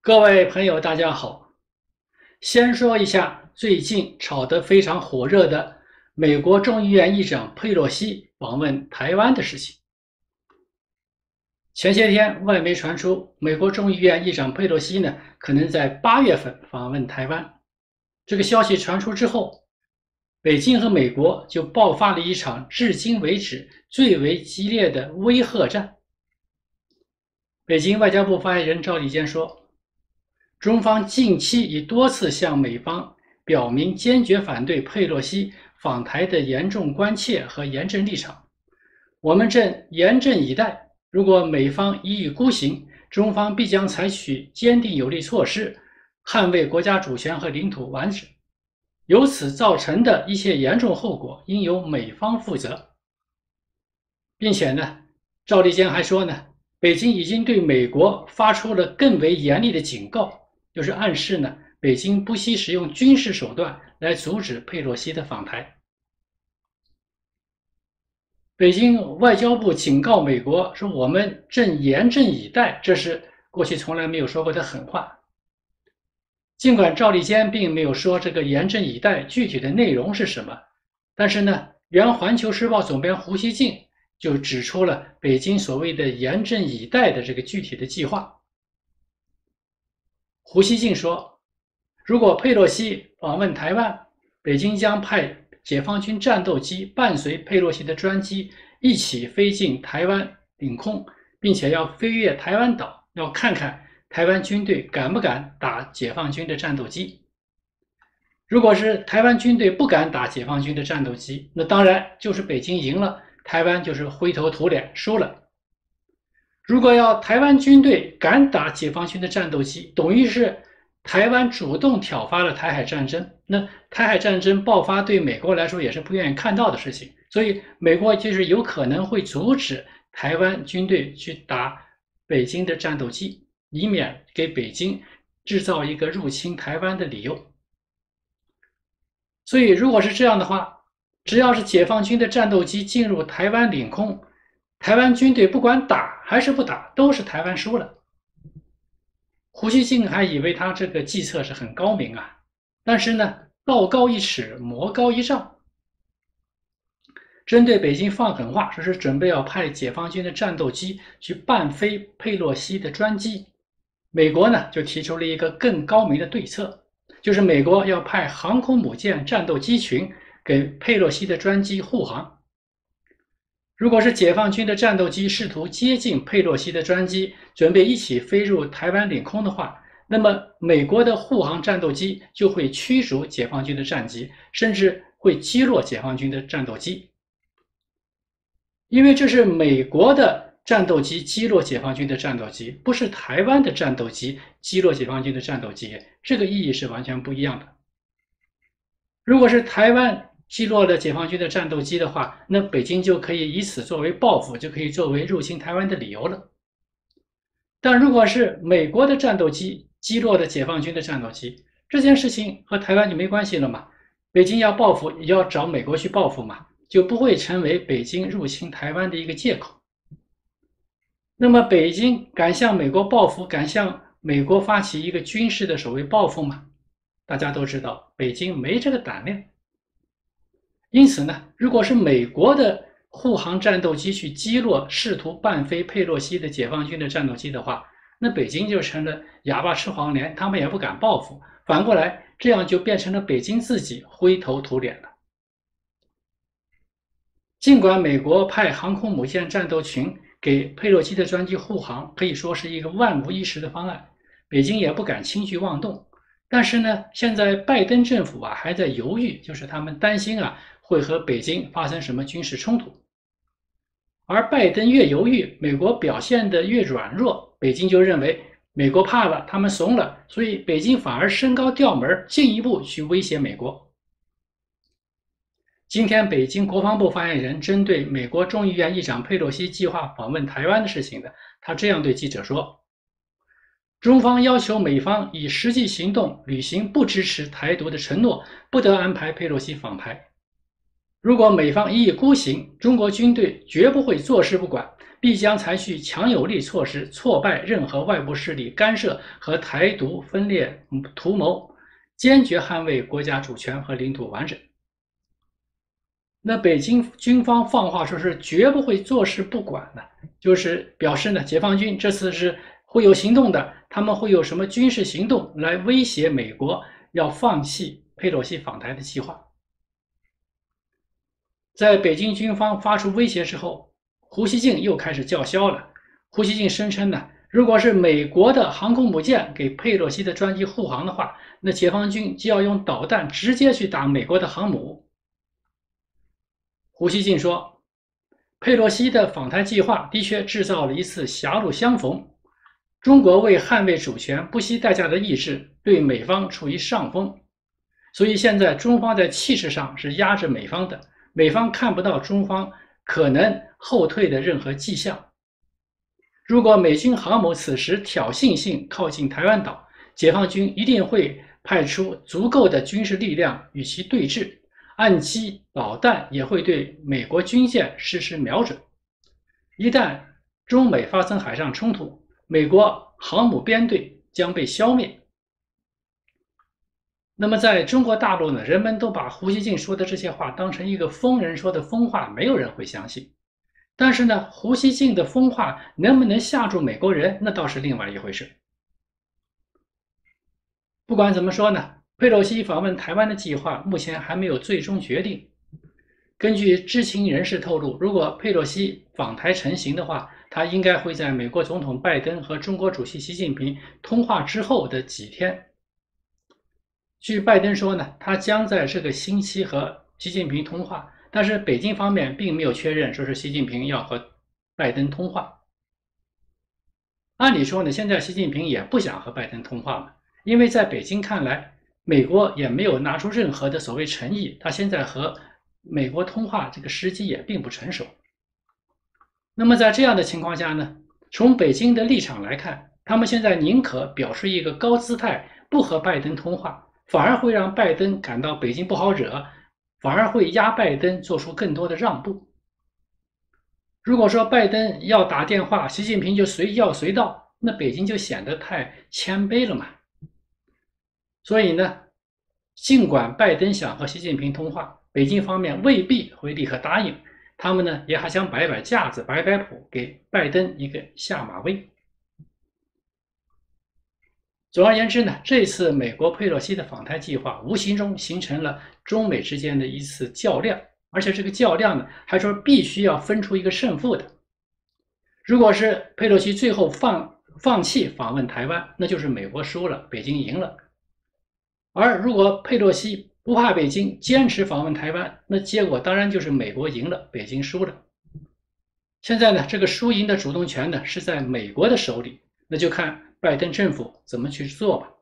各位朋友，大家好。先说一下最近炒得非常火热的美国众议院议长佩洛西访问台湾的事情。前些天，外媒传出美国众议院议长佩洛西可能在8月份访问台湾。这个消息传出之后，北京和美国就爆发了一场至今为止最为激烈的威吓战。北京外交部发言人赵立坚说，中方近期已多次向美方表明坚决反对佩洛西访台的严重关切和严正立场，我们正严阵以待，如果美方一意孤行，中方必将采取坚定有力措施，捍卫国家主权和领土完整，由此造成的一切严重后果应由美方负责。并且赵立坚还说北京已经对美国发出了更为严厉的警告，就是暗示北京不惜使用军事手段来阻止佩洛西的访台。北京外交部警告美国说，我们正严阵以待，这是过去从来没有说过的狠话。尽管赵立坚并没有说这个严阵以待具体的内容是什么，但是原环球时报总编胡锡进就指出了北京所谓的严阵以待的这个具体的计划。胡锡进说，如果佩洛西访问台湾，北京将派解放军战斗机伴随佩洛西的专机一起飞进台湾领空，并且要飞越台湾岛，要看看台湾军队敢不敢打解放军的战斗机。如果是台湾军队不敢打解放军的战斗机，那当然就是北京赢了，台湾就是灰头土脸输了。如果要台湾军队敢打解放军的战斗机，等于是台湾主动挑发了台海战争，那台海战争爆发对美国来说也是不愿意看到的事情，所以美国就是有可能会阻止台湾军队去打北京的战斗机，以免给北京制造一个入侵台湾的理由。所以如果是这样的话，只要是解放军的战斗机进入台湾领空，台湾军队不管打还是不打，都是台湾输了。胡锡进还以为他这个计策是很高明啊，但是道高一尺，魔高一丈。针对北京放狠话，说是准备要派解放军的战斗机去伴飞佩洛西的专机，美国就提出了一个更高明的对策，就是美国要派航空母舰战斗机群给佩洛西的专机护航。如果是解放军的战斗机试图接近佩洛西的专机，准备一起飞入台湾领空的话，那么美国的护航战斗机就会驱逐解放军的战机，甚至会击落解放军的战斗机。因为这是美国的战斗机击落解放军的战斗机，不是台湾的战斗机击落解放军的战斗机，这个意义是完全不一样的。如果是台湾击落了解放军的战斗机的话，那北京就可以以此作为报复，就可以作为入侵台湾的理由了。但如果是美国的战斗机击落的解放军的战斗机，这件事情和台湾就没关系了嘛？北京要报复，也要找美国去报复嘛，就不会成为北京入侵台湾的一个借口。那么北京敢向美国报复，敢向美国发起一个军事的所谓报复吗？大家都知道，北京没这个胆量。因此如果是美国的护航战斗机去击落试图伴飞佩洛西的解放军的战斗机的话，那北京就成了哑巴吃黄连，他们也不敢报复。反过来，这样就变成了北京自己灰头土脸了。尽管美国派航空母舰战斗群给佩洛西的专机护航，可以说是一个万无一失的方案，北京也不敢轻举妄动。但是现在拜登政府还在犹豫，就是他们担心会和北京发生什么军事冲突。而拜登越犹豫，美国表现得越软弱，北京就认为美国怕了，他们怂了，所以北京反而升高调门，进一步去威胁美国。今天北京国防部发言人针对美国众议院议长佩洛西计划访问台湾的事情他这样对记者说，中方要求美方以实际行动履行不支持台独的承诺，不得安排佩洛西访台。 如果美方一意孤行，中国军队绝不会坐视不管，必将采取强有力措施，挫败任何外部势力干涉和台独分裂图谋，坚决捍卫国家主权和领土完整。那北京军方放话说是绝不会坐视不管的，就是表示呢，解放军这次是会有行动的，他们会有什么军事行动来威胁美国要放弃佩洛西访台的计划。在北京军方发出威胁之后，胡锡进又开始叫嚣了。胡锡进声称呢，如果是美国的航空母舰给佩洛西的专机护航的话，那解放军就要用导弹直接去打美国的航母。胡锡进说，佩洛西的访台计划的确制造了一次狭路相逢，中国为捍卫主权不惜代价的意志对美方处于上风，所以现在中方在气势上是压着美方的，美方看不到中方可能后退的任何迹象。如果美军航母此时挑衅性靠近台湾岛，解放军一定会派出足够的军事力量与其对峙，岸基导弹也会对美国军舰实施瞄准。一旦中美发生海上冲突，美国航母编队将被消灭。那么在中国大陆呢，人们都把胡锡进说的这些话当成一个疯人说的疯话，没有人会相信。但是呢，胡锡进的疯话能不能吓住美国人，那倒是另外一回事。不管怎么说呢，佩洛西访问台湾的计划目前还没有最终决定。根据知情人士透露，如果佩洛西访台成行的话，他应该会在美国总统拜登和中国主席习近平通话之后的几天。据拜登说呢，他将在这个星期和习近平通话，但是北京方面并没有确认说是习近平要和拜登通话。按理说呢，现在习近平也不想和拜登通话嘛，因为在北京看来，美国也没有拿出任何的所谓诚意，他现在和美国通话这个时机也并不成熟。那么在这样的情况下呢，从北京的立场来看，他们现在宁可表示一个高姿态，不和拜登通话，反而会让拜登感到北京不好惹，反而会压拜登做出更多的让步。如果说拜登要打电话，习近平就随叫随到，那北京就显得太谦卑了嘛。所以呢，尽管拜登想和习近平通话，北京方面未必会立刻答应，他们呢也还想摆摆架子，摆摆谱，给拜登一个下马威。总而言之呢，这次美国佩洛西的访台计划无形中形成了中美之间的一次较量，而且这个较量呢，还说必须要分出一个胜负的。如果是佩洛西最后放弃访问台湾，那就是美国输了，北京赢了。而如果佩洛西不怕北京，坚持访问台湾，那结果当然就是美国赢了，北京输了。现在呢，这个输赢的主动权呢是在美国的手里，那就看拜登政府怎么去做吧。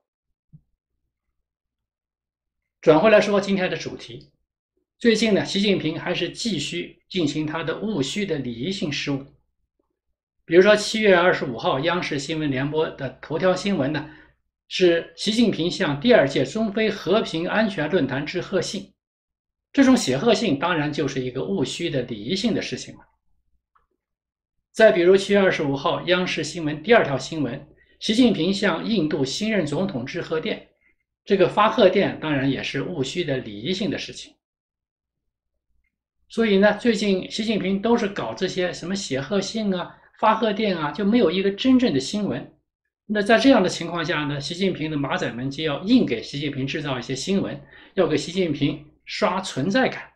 转回来说今天的主题，最近呢，习近平还是继续进行他的务虚的礼仪性事务。比如说7月25号，央视新闻联播的头条新闻呢，是习近平向第2届中非和平安全论坛致贺信。这种写贺信当然就是一个务虚的礼仪性的事情了。再比如7月25号，央视新闻第2条新闻，习近平向印度新任总统致贺电，这个发贺电当然也是务虚的礼仪性的事情。所以呢，最近习近平都是搞这些什么写贺信啊、发贺电啊，就没有一个真正的新闻。那在这样的情况下呢，习近平的马仔们就要硬给习近平制造一些新闻，要给习近平刷存在感。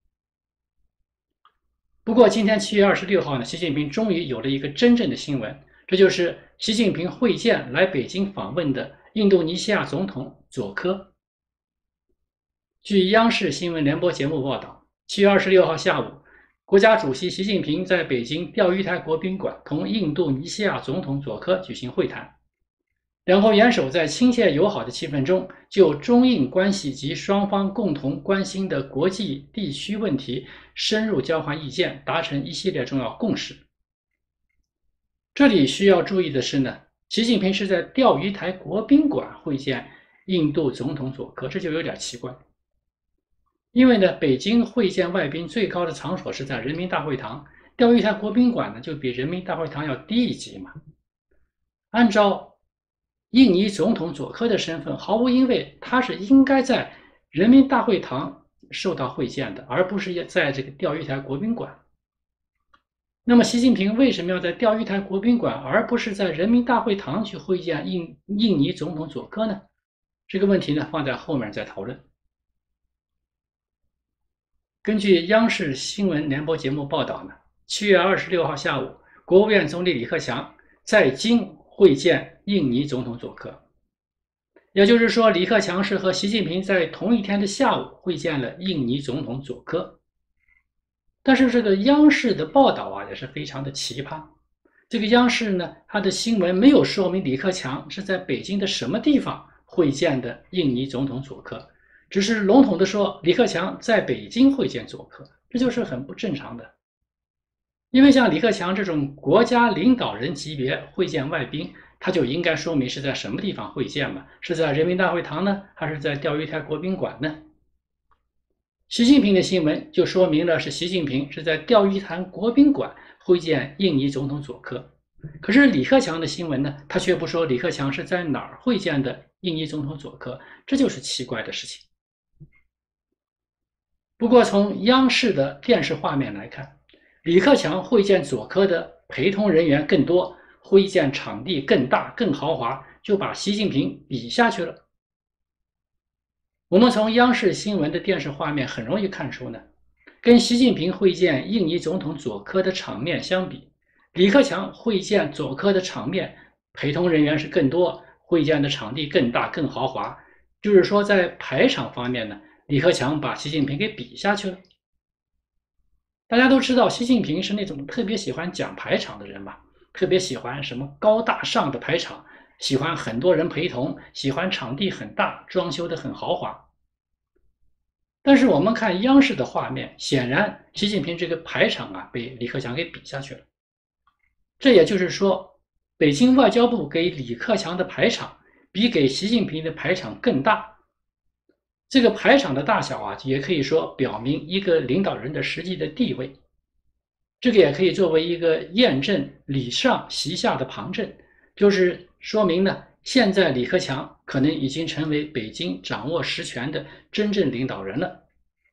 不过今天7月26号呢，习近平终于有了一个真正的新闻，这就是习近平会见来北京访问的印度尼西亚总统佐科。据央视新闻联播节目报道，7月26号下午，国家主席习近平在北京钓鱼台国宾馆同印度尼西亚总统佐科举行会谈。两国元首在亲切友好的气氛中，就中印关系及双方共同关心的国际地区问题深入交换意见，达成一系列重要共识。这里需要注意的是呢，习近平是在钓鱼台国宾馆会见印度总统佐科，这就有点奇怪。 因为呢，北京会见外宾最高的场所是在人民大会堂，钓鱼台国宾馆呢就比人民大会堂要低一级嘛。按照印尼总统佐科的身份，毫无疑问，他是应该在人民大会堂受到会见的，而不是在这个钓鱼台国宾馆。那么，习近平为什么要在钓鱼台国宾馆，而不是在人民大会堂去会见印尼总统佐科呢？这个问题呢，放在后面再讨论。根据央视新闻联播节目报道呢，7月26号下午，国务院总理李克强在京会见印尼总统佐科。也就是说，李克强是和习近平在同一天的下午会见了印尼总统佐科。但是这个央视的报道啊，也是非常的奇葩。这个央视呢，它的新闻没有说明李克强是在北京的什么地方会见的印尼总统佐科，只是笼统的说李克强在北京会见佐科，这就是很不正常的。因为像李克强这种国家领导人级别会见外宾，他就应该说明是在什么地方会见嘛？是在人民大会堂呢，还是在钓鱼台国宾馆呢？习近平的新闻就说明了是习近平是在钓鱼台国宾馆会见印尼总统佐科，可是李克强的新闻呢，他却不说李克强是在哪儿会见的印尼总统佐科，这就是奇怪的事情。不过从央视的电视画面来看，李克强会见佐科的陪同人员更多，会见场地更大更豪华，就把习近平比下去了。我们从央视新闻的电视画面很容易看出呢，跟习近平会见印尼总统佐科的场面相比，李克强会见佐科的场面陪同人员是更多，会见的场地更大更豪华，就是说在排场方面呢，李克强把习近平给比下去了。大家都知道，习近平是那种特别喜欢讲排场的人嘛，特别喜欢什么高大上的排场，喜欢很多人陪同，喜欢场地很大，装修的很豪华。但是我们看央视的画面，显然习近平这个排场啊被李克强给比下去了。这也就是说，北京外交部给李克强的排场比给习近平的排场更大。这个排场的大小啊，也可以说表明一个领导人的实际的地位。这个也可以作为一个验证礼上席下的旁证，就是说明呢，现在李克强可能已经成为北京掌握实权的真正领导人了。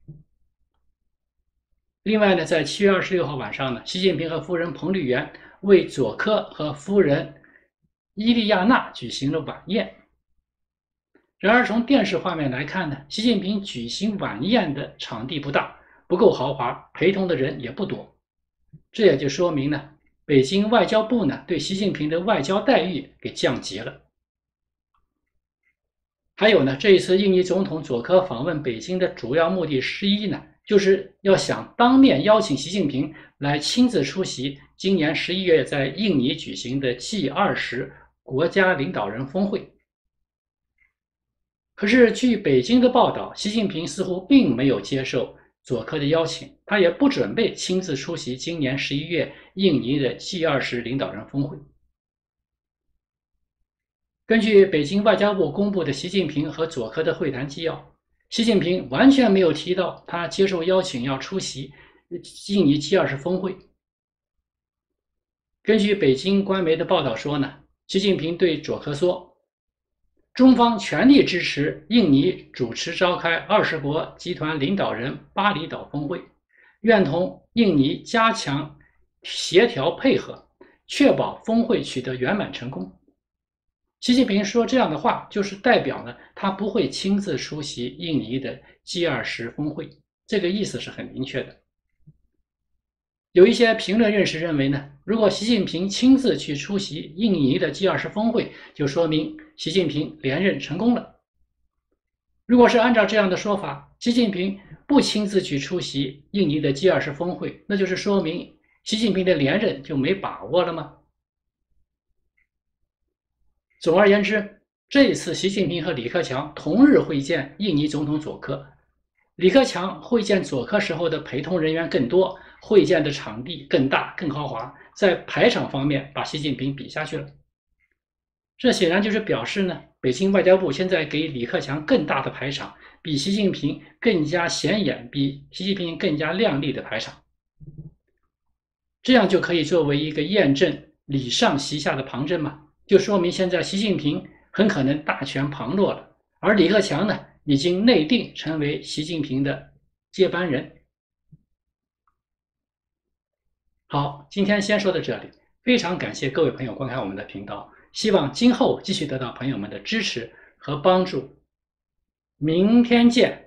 另外呢，在7月26号晚上呢，习近平和夫人彭丽媛为佐科和夫人伊利亚娜举行了晚宴。然而从电视画面来看呢，习近平举行晚宴的场地不大，不够豪华，陪同的人也不多。这也就说明呢，北京外交部呢对习近平的外交待遇给降级了。还有呢，这一次印尼总统佐科访问北京的主要目的之一呢，就是要想当面邀请习近平来亲自出席今年11月在印尼举行的 G20 国家领导人峰会。可是据北京的报道，习近平似乎并没有接受佐科的邀请，他也不准备亲自出席今年11月印尼的 G20 领导人峰会。根据北京外交部公布的习近平和佐科的会谈纪要，习近平完全没有提到他接受邀请要出席印尼 G20 峰会。根据北京官媒的报道说呢，习近平对佐科说，中方全力支持印尼主持召开20国集团领导人巴厘岛峰会，愿同印尼加强协调配合，确保峰会取得圆满成功。习近平说这样的话，就是代表呢，他不会亲自出席印尼的 G20 峰会，这个意思是很明确的。有一些评论人士认为呢，如果习近平亲自去出席印尼的 G20 峰会，就说明习近平连任成功了。如果是按照这样的说法，习近平不亲自去出席印尼的 G20 峰会，那就是说明习近平的连任就没把握了吗？总而言之，这一次习近平和李克强同日会见印尼总统佐科，李克强会见佐科时候的陪同人员更多，会见的场地更大更豪华，在排场方面把习近平比下去了。 这显然就是表示呢，北京外交部现在给李克强更大的排场，比习近平更加显眼，比习近平更加亮丽的排场。这样就可以作为一个验证礼上席下的旁证嘛，就说明现在习近平很可能大权旁落了，而李克强呢，已经内定成为习近平的接班人。好，今天先说到这里，非常感谢各位朋友观看我们的频道，希望今后继续得到朋友们的支持和帮助。明天见。